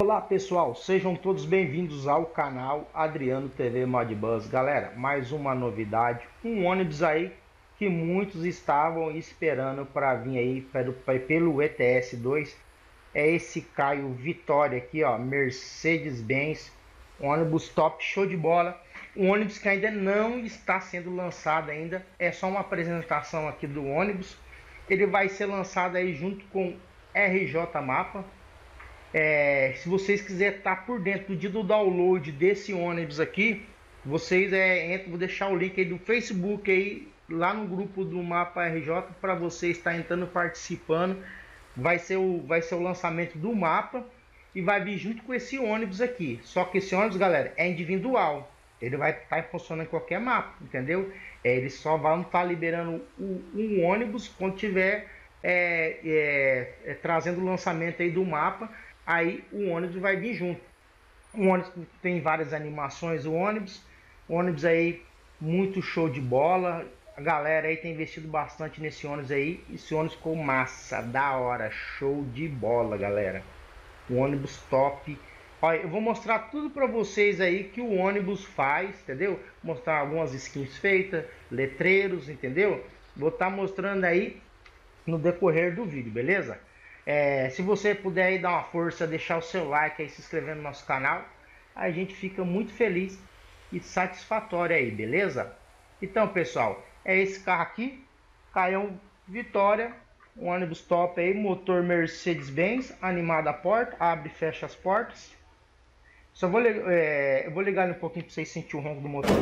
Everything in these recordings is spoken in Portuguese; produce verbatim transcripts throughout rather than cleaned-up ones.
Olá pessoal, sejam todos bem-vindos ao canal Adriano T V Modbus. Galera, mais uma novidade, um ônibus aí que muitos estavam esperando para vir aí pelo, pelo E T S dois. É esse Caio Vitória aqui, ó, Mercedes-Benz, ônibus top, show de bola. Um ônibus que ainda não está sendo lançado ainda, é só uma apresentação aqui do ônibus. Ele vai ser lançado aí junto com R J Mapa. É, se vocês quiserem estar por dentro do dia do download desse ônibus aqui, vocês é, entram, vou deixar o link aí do Facebook aí lá no grupo do Mapa R J para você estar entrando, participando. Vai ser o vai ser o lançamento do mapa e vai vir junto com esse ônibus aqui. Só que esse ônibus, galera, é individual. Ele vai estar funcionando em qualquer mapa, entendeu? É, eles só vão estar liberando o, um ônibus quando tiver é, é, é, trazendo o lançamento aí do mapa. Aí o ônibus vai vir junto. O ônibus tem várias animações, o ônibus, o ônibus aí muito show de bola. A galera aí tem investido bastante nesse ônibus aí. Esse ônibus ficou massa, da hora, show de bola, galera. O ônibus top. Olha, eu vou mostrar tudo para vocês aí que o ônibus faz, entendeu? Mostrar algumas skins feitas, letreiros, entendeu? Vou estar mostrando aí no decorrer do vídeo, beleza? É, se você puder aí dar uma força, deixar o seu like aí, se inscrever no nosso canal, a gente fica muito feliz e satisfatório aí, beleza? Então, pessoal, é esse carro aqui, Caio Vitória, um ônibus top aí, motor Mercedes-Benz, animado a porta, abre e fecha as portas. Só vou, é, eu vou ligar um pouquinho para vocês sentirem o ronco do motor.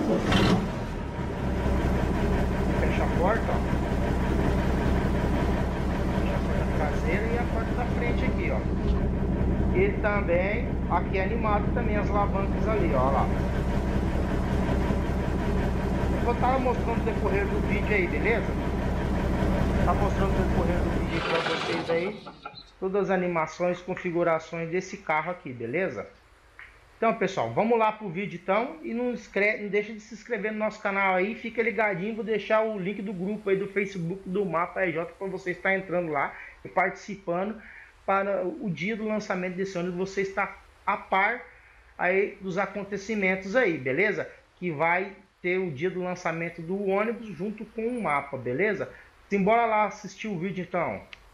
Fecha a porta, ó. E a porta da frente aqui, ó. Ele também, aqui é animado também, as alavancas ali, ó, lá. Eu vou estar mostrando o decorrer do vídeo aí, beleza? Tá mostrando o decorrer do vídeo para vocês aí, todas as animações, configurações desse carro aqui, beleza? Então, pessoal, vamos lá pro vídeo então, e não, inscreve, não deixa de se inscrever no nosso canal aí, fica ligadinho, vou deixar o link do grupo aí do Facebook do Mapa R J para você estar entrando lá e participando para o dia do lançamento desse ônibus, você está a par aí dos acontecimentos aí, beleza? Que vai ter o dia do lançamento do ônibus junto com o mapa, beleza? Simbora lá assistir o vídeo então.